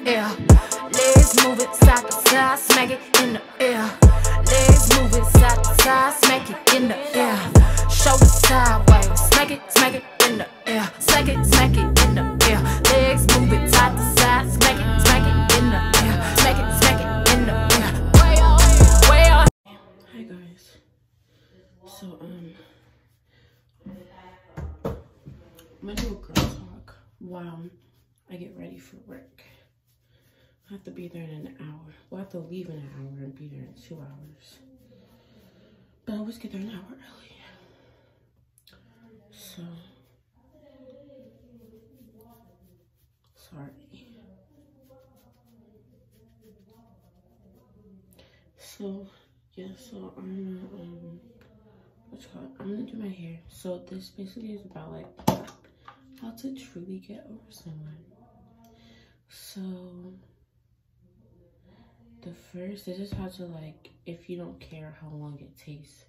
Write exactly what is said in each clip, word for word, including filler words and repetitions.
air. Legs move it side to side, smack it in the air. Legs move it side to side, smack it in the air. Shoulders sideways, smack it, smack it in the air. Smack it, smack it in the air. Legs move it side to side, smack it, smack it in the air. Smack it, smack it in the air. Way on, way on. Hi guys. So um, I'm gonna do a girl talk while I get ready for work. I have to be there in an hour. We'll have to leave in an hour and be there in two hours. But I always get there an hour early. So, sorry. So, yeah, so I'm gonna, um, what's it called? I'm gonna do my hair. So this basically is about like how to truly get over someone. So, the first, this is how to like, if you don't care how long it takes,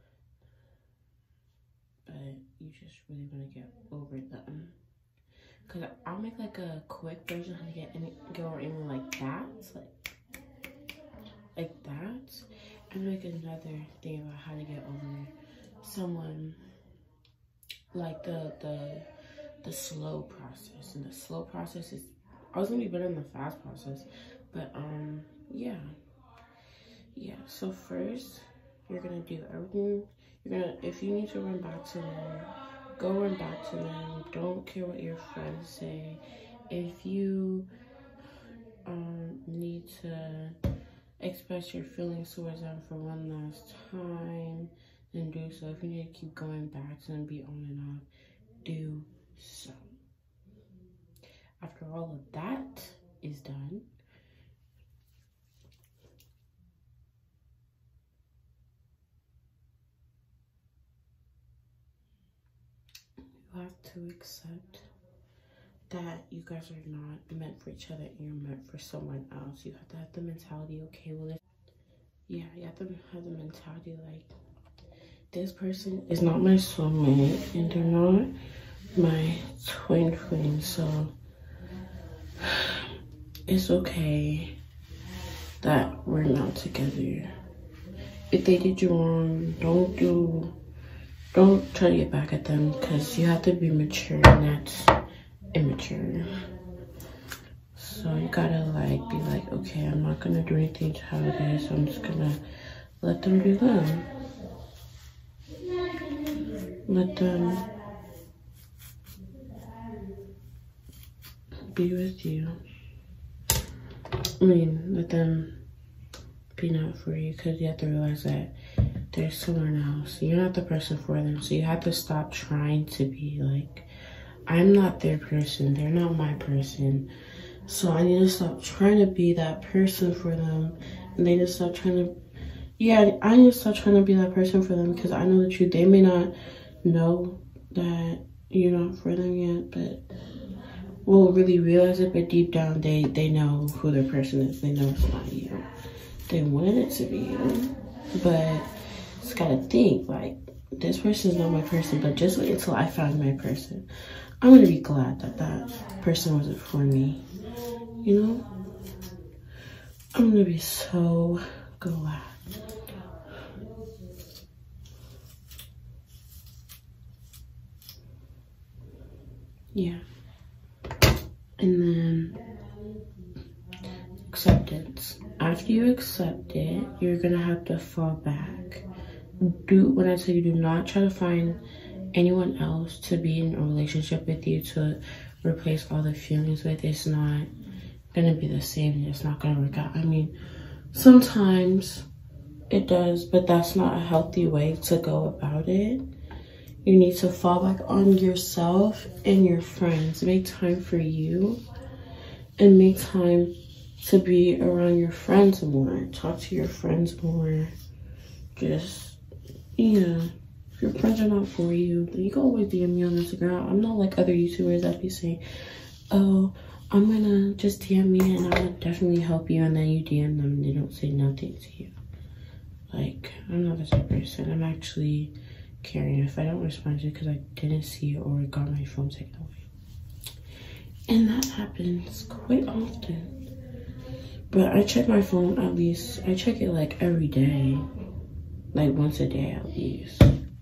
but you just really want to get over them. Cause I'll make like a quick version of how to get any, go over anyone like that, like, like that, and make another thing about how to get over someone, like the the the slow process. And the slow process is, I was gonna be better than the fast process, but um. yeah yeah so first you're gonna do everything. You're gonna, if you need to run back to them, go run back to them. Don't care what your friends say. If you um need to express your feelings towards them for one last time, then do so. If you need to keep going back to them, be on and off, do so. After all of that is done, you have to accept that you guys are not meant for each other and you're meant for someone else. You have to have the mentality, okay, well, if, yeah, you have to have the mentality like, this person is not my soulmate and they're not my twin twin, so it's okay that we're not together. If they did you wrong, don't do Don't try to get back at them, because you have to be mature and that's immature. So you gotta like be like, okay, I'm not gonna do anything childish. I'm just gonna let them do them. Let them be with you. I mean, let them be not for you, because you have to realize that there's someone else. You're not the person for them. So you have to stop trying to be like, I'm not their person. They're not my person. So I need to stop trying to be that person for them. And they need to stop trying to, yeah, I need to stop trying to be that person for them, because I know the truth. They may not know that you're not for them yet, but will really realize it. But deep down, they, they know who their person is. They know it's not you. They wanted it to be you. But just gotta think, like, this person is not my person, but just wait until I find my person. I'm gonna be glad that that person wasn't for me, you know? I'm gonna be so glad. Yeah. And then acceptance. After you accept it, you're gonna have to fall back. Do, when I tell you, do not try to find anyone else to be in a relationship with you to replace all the feelings with. It's not gonna be the same. It's not gonna work out. I mean, sometimes it does, but that's not a healthy way to go about it. You need to fall back on yourself and your friends. Make time for you and make time to be around your friends more. Talk to your friends more. Just, you know, if your friends are not for you, then you can always D M me on Instagram. I'm not like other YouTubers that be saying, oh, I'm gonna just D M me and I'll definitely help you, and then you D M them and they don't say nothing to you. Like, I'm not the type of person. I'm actually caring. If I don't respond to it because I didn't see it or got my phone taken away. And that happens quite often. But I check my phone at least, I check it like every day. Like once a day at least.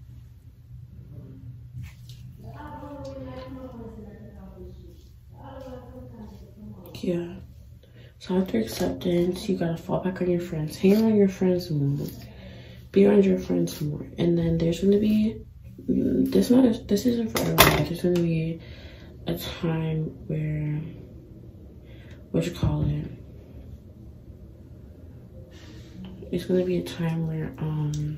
Yeah. So after acceptance, you gotta fall back on your friends. Hang around your friends more. Be around your friends more. And then there's gonna be, this not this isn't for everyone, but there's gonna be a time where, what you call it? It's gonna be a time where um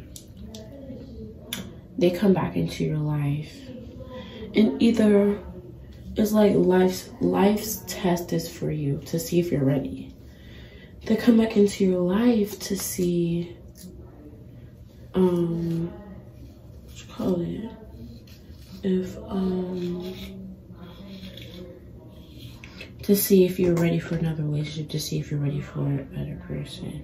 they come back into your life, and either it's like life's life's test is for you to see if you're ready. They come back into your life to see um what you call it? If um to see if you're ready for another relationship, to see if you're ready for a better person.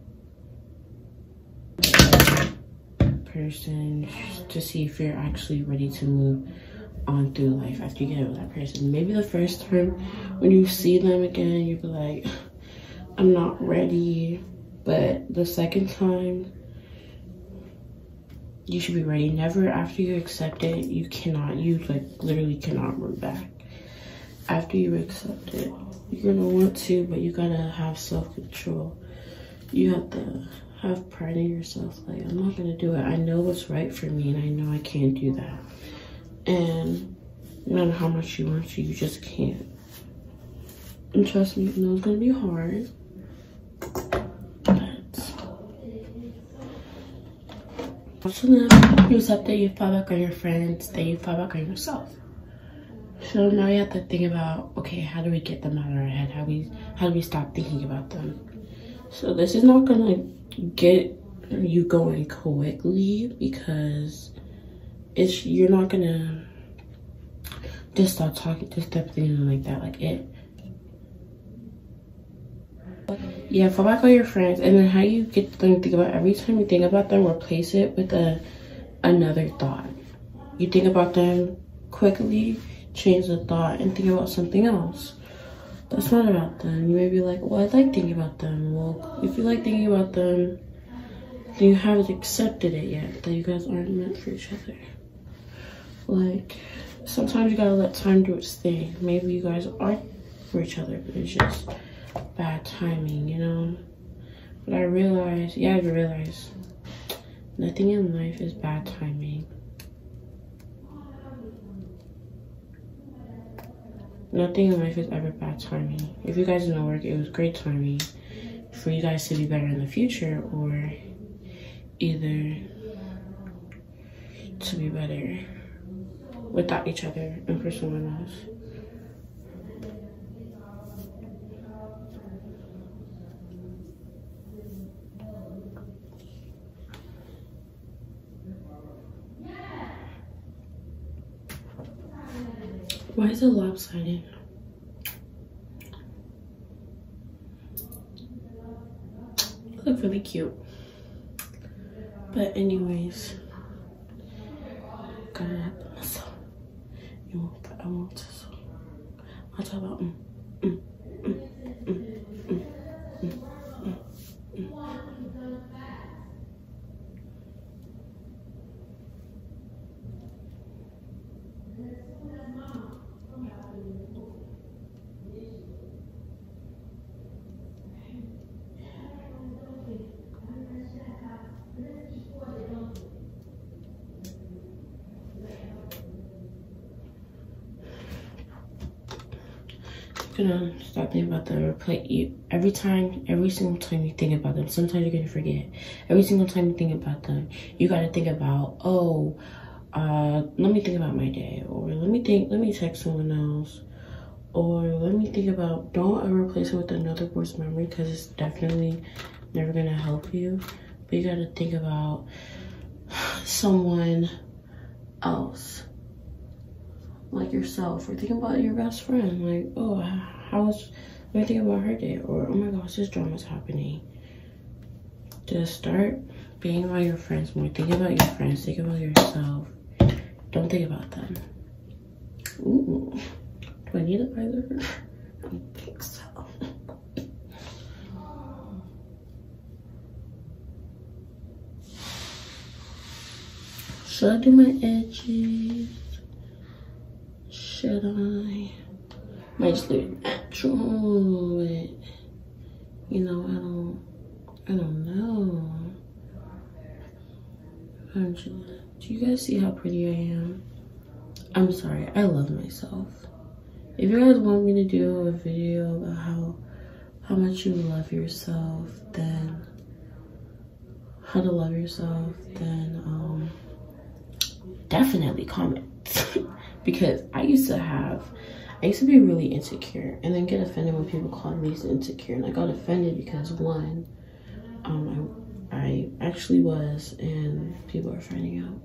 person to see if you're actually ready to move on through life after you get with that person. Maybe the first time when you see them again, you'll be like, I'm not ready. But the second time, you should be ready. Never after you accept it, you cannot, you like literally cannot move back. After you accept it, you're gonna want to, but you gotta have self-control. You have to have pride in yourself. Like, I'm not gonna do it. I know what's right for me, and I know I can't do that. And no matter how much you want to, you just can't. And trust me, I know it's gonna be hard. But so then you accept that you fall back on your friends, then you fall back on yourself. So now you have to think about, okay, how do we get them out of our head? How we how do we stop thinking about them? So this is not gonna get you going quickly, because it's you're not gonna just start talking, just start thinking like that, like it. Yeah, fall back on your friends, and then how you get them to think about, every time you think about them, replace it with a another thought. You think about them quickly, change the thought, and think about something else. That's not about them. You may be like, well, I like thinking about them. Well, if you like thinking about them, then you haven't accepted it yet, that you guys aren't meant for each other. Like, sometimes you gotta let time do its thing. Maybe you guys are for each other, but it's just bad timing, you know? But I realize, yeah, I realize nothing in life is bad timing. Nothing in life is ever bad timing. If you guys didn't work, it was great timing for you guys to be better in the future, or either to be better without each other and for someone else. Why is it lopsided? You look really cute. But anyways, gotta have myself. You want I want to so I'll talk about mm, mm, mm, mm, mm, mm, mm, mm, mm. Gonna stop thinking about them. Replay you every time, every single time you think about them. Sometimes you're gonna forget. Every single time you think about them, you gotta think about, oh, uh, let me think about my day, or let me think, let me text someone else, or let me think about. Don't ever replace it with another worst memory, because it's definitely never gonna help you. But you gotta think about someone else. Like yourself, or think about your best friend. Like, oh, how was, let me think about her day, or oh my gosh, this drama's happening. Just start being around your friends more. Think about your friends, think about yourself. Don't think about them. Ooh, do I need a visor? I don't think so. Should I do my edges? Should I? Might just leave it natural, but you know, I don't, I don't know. I'm just, do you guys see how pretty I am? I'm sorry, I love myself. If you guys want me to do a video about how, how much you love yourself, then how to love yourself, then um, definitely comment. Because I used to have, I used to be really insecure and then get offended when people called me insecure. And I got offended because one, um, I, I actually was, and people are finding out.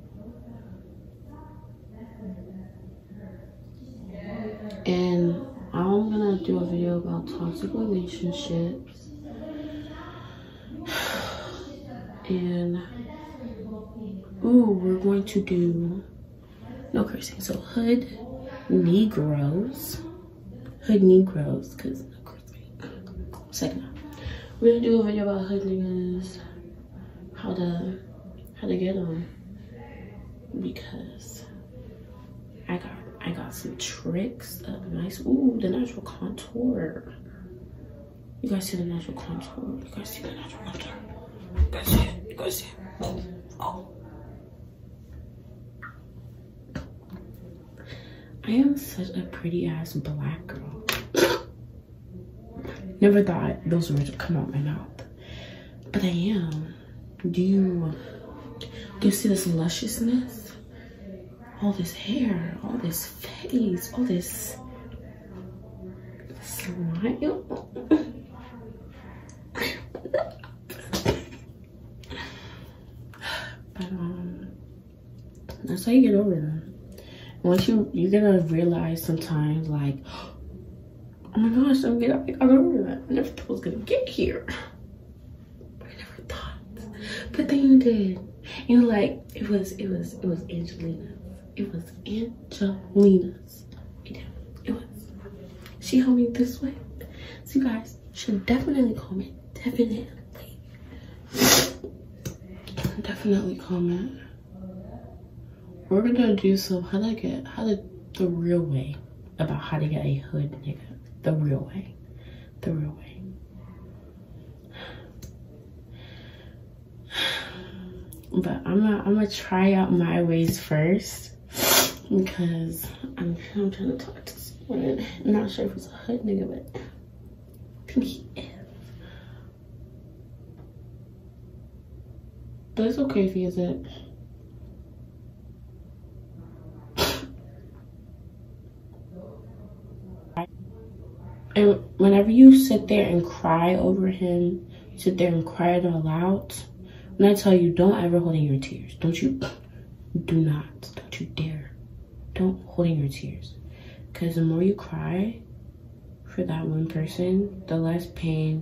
And I'm gonna do a video about toxic relationships. And, ooh, we're going to do, no cursing, so hood Negroes. Hood Negroes, because no cursing. Second off, we're gonna do a video about hood niggas, how to, how to get them. Because I got, I got some tricks, a nice, ooh, the natural contour. You guys see the natural contour? You guys see the natural contour? You guys see it? You guys see it? Oh, oh. I am such a pretty ass black girl. Never thought those words would come out my mouth, but I am. Do you, do you see this lusciousness? All this hair, all this face, all this smile. But um, that's how you get over them. Once you, you're gonna realize sometimes, like, oh my gosh, I'm getting, I got over that. I never thought I was gonna get here. But I never thought. But then you did. And you're like, it was, it was, it was Angelina's. It was Angelina's. It, it was. She held me this way. So you guys should definitely comment. Definitely. Definitely comment. We're gonna do some how to get how to the real way about how to get a hood nigga. The real way. The real way. But I'm gonna I'm gonna try out my ways first because I'm I'm trying to talk to someone. I'm not sure if it's a hood nigga, but I think he is. But it's okay if he isn't. And whenever you sit there and cry over him, sit there and cry it all out, when I tell you, don't ever hold in your tears. Don't you, do not, don't you dare. Don't hold in your tears. Because the more you cry for that one person, the less pain,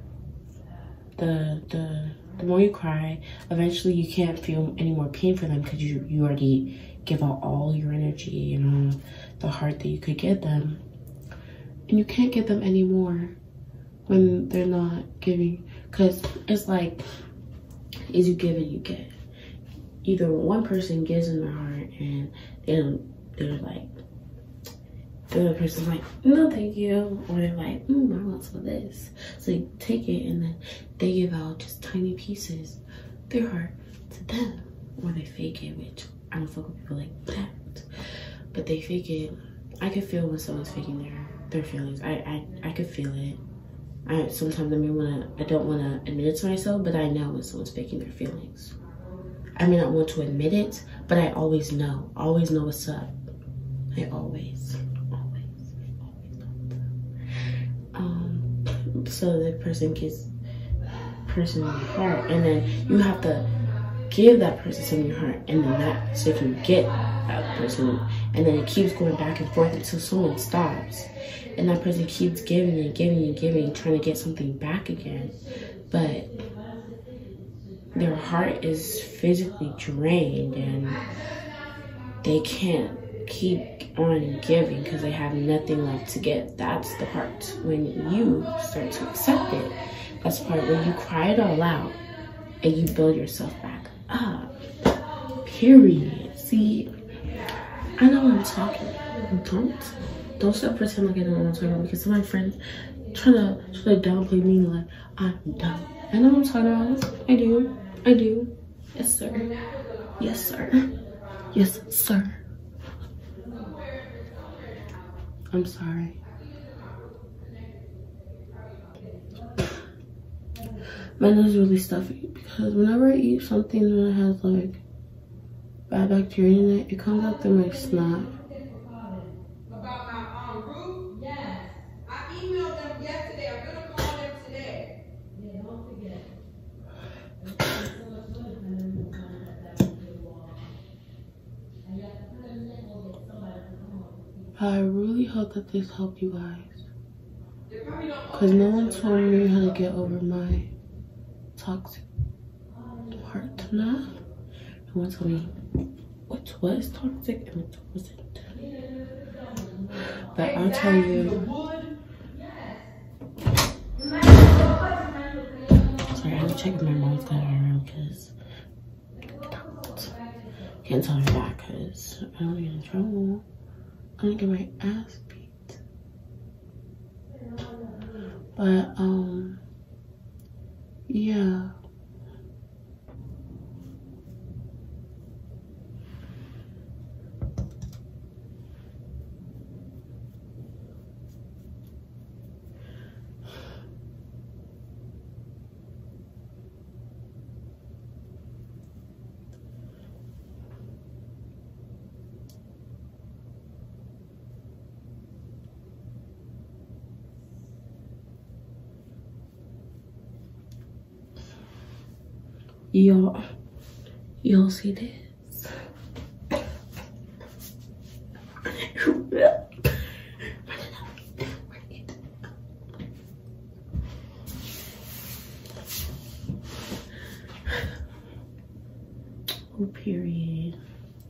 the, the, the more you cry, eventually you can't feel any more pain for them because you, you already give out all your energy and all the heart that you could give them. And you can't give them any more when they're not giving, because it's like, as you give it, you get. Either one person gives them their heart and they don't, they're like, the other person's like, no thank you, or they're like, mm, I want some of this. So they take it and then they give out just tiny pieces, their heart, to them. Or they fake it, which I don't fuck with people like that. But they fake it. I can feel when someone's faking their their feelings. I, I, I could feel it. I sometimes I may wanna I don't wanna admit it to myself, but I know when someone's faking their feelings. I may not want to admit it, but I always know. I always know what's up. I always, always, always know what's up. Um so the person gives person your heart, and then you have to give that person some of your heart, and then that so you can get that person, and then it keeps going back and forth until someone stops. And that person keeps giving and giving and giving, trying to get something back again. But their heart is physically drained and they can't keep on giving because they have nothing left to give. That's the part when you start to accept it. That's the part when you cry it all out and you build yourself back up. Period. See, I know what I'm talking about. Don't don't stop pretending like I don't know what I'm talking about, because some of my friends try to try to downplay me like I'm dumb. I know what I'm talking about. I do. I do. Yes, sir. Yes, sir. Yes, sir. I'm sorry. My nose is really stuffy because whenever I eat something that has like bad bacteria in it, it comes out through my snot. About my um roof? Yes. I emailed them yesterday. I'm gonna call them today. Yeah, don't forget. I really hope that this helped you guys, because no one told me how to get over my toxic part. Nah, no one told me what was toxic and what wasn't. But I'll tell you. Sorry, I have to check if my mom's got in her room, because can't tell me that because I don't get in trouble. I'm gonna get my ass beat. But um yeah. Y'all, y'all see this? Oh, period.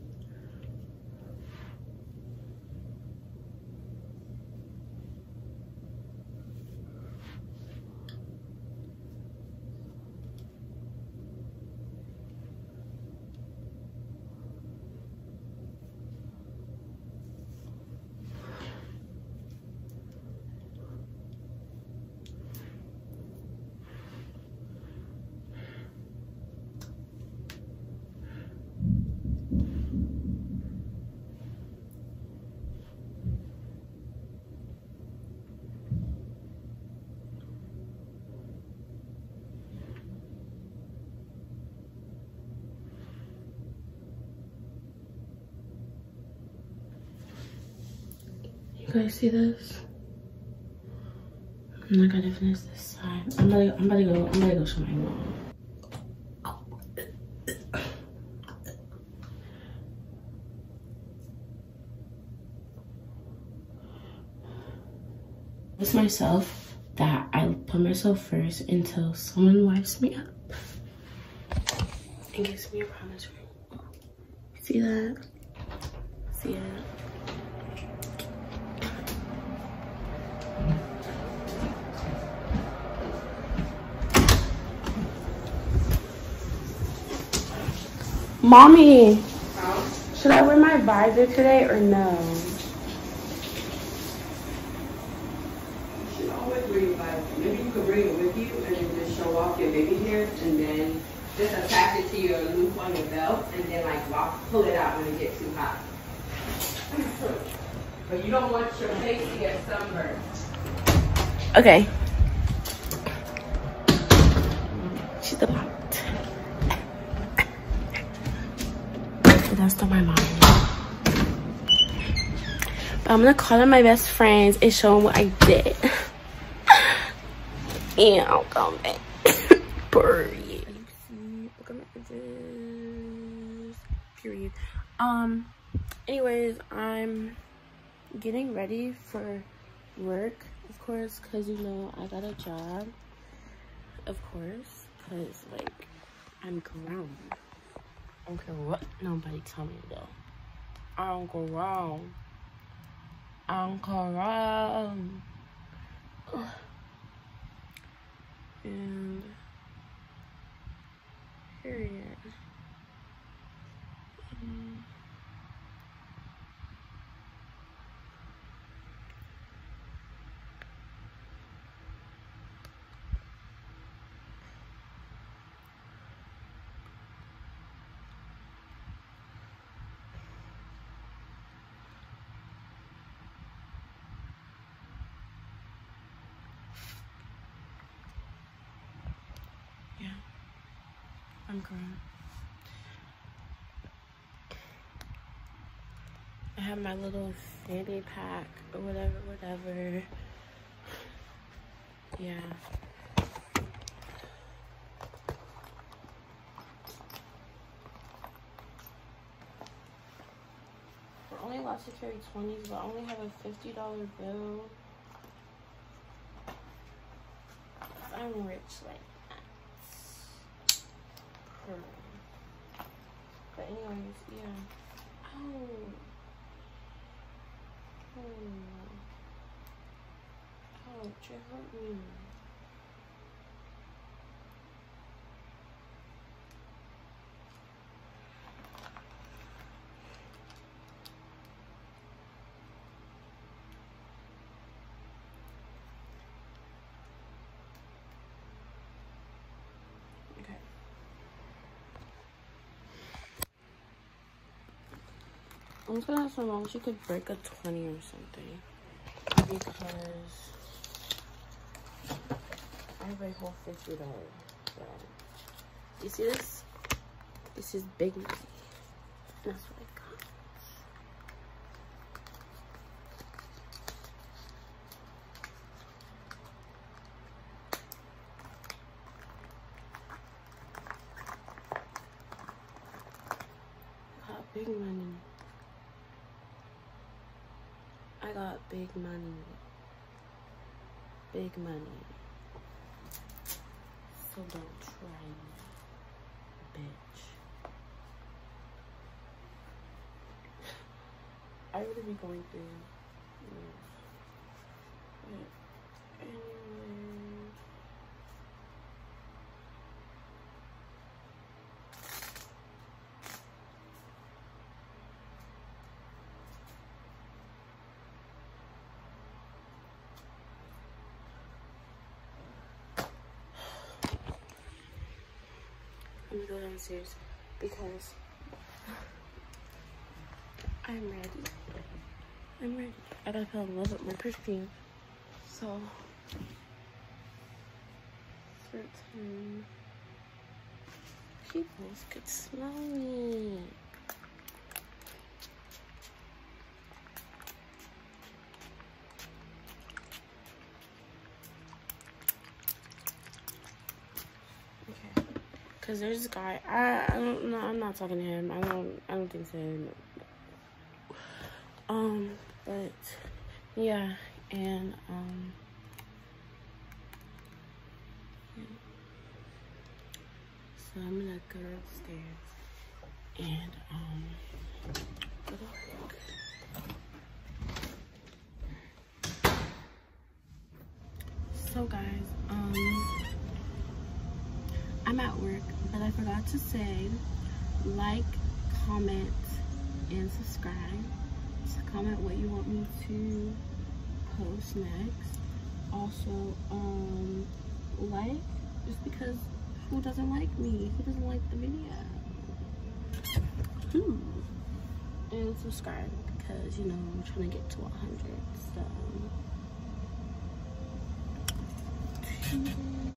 You guys see this? I'm not gonna finish this side. I'm about to, I'm about to go. I'm about to go show my mom. It's myself that I put myself first until someone wipes me up and gives me a promise ring. See that? See it? Mommy, Huh? should I wear my visor today or no? You should always wear your visor. Maybe you could bring it with you and then just show off your baby hairs and then just attach it to your loop on your belt and then like lock, pull it out when it gets too hot. But you don't want your face to get sunburned. Okay. She's the pot. That's not my mom. But I'm gonna call on my best friends and show them what I did. And I'll come back. Period. Look at my edges. Period. Um, anyways, I'm getting ready for work, of course, because you know I got a job. Of course, because like I'm grown. I don't care what nobody tell me to do. I don't go wrong. I don't go wrong. And period. I'm crying. I have my little fanny pack or whatever, whatever. Yeah. We're only allowed to carry twenties, but I only have a fifty dollar bill. I'm rich like that. Hmm. But anyways, yeah. Oh. Oh. Ouch, it hurt me. Okay. I'm just gonna ask my mom if she could break a twenty or something. Because I have a whole fifty dollars. So, you see this? This is big money. That's what I got. I got big money. I got big money. Big money. So don't try me, bitch. I would be going through this. But anyway. Let me go downstairs because I'm ready. I'm ready. I gotta feel in love with my perfume. So, certain people could smell me. Okay. Cause there's this guy. I I don't know. I'm not talking to him. I don't. I don't think so. No. Um, but yeah, and um, yeah. So I'm gonna go upstairs and um go to work. So guys, um, I'm at work, but I forgot to say like, comment, and subscribe. To comment what you want me to post next. Also, um, like, just because who doesn't like me? Who doesn't like the video? Hmm. And subscribe because, you know, I'm trying to get to one hundred, so.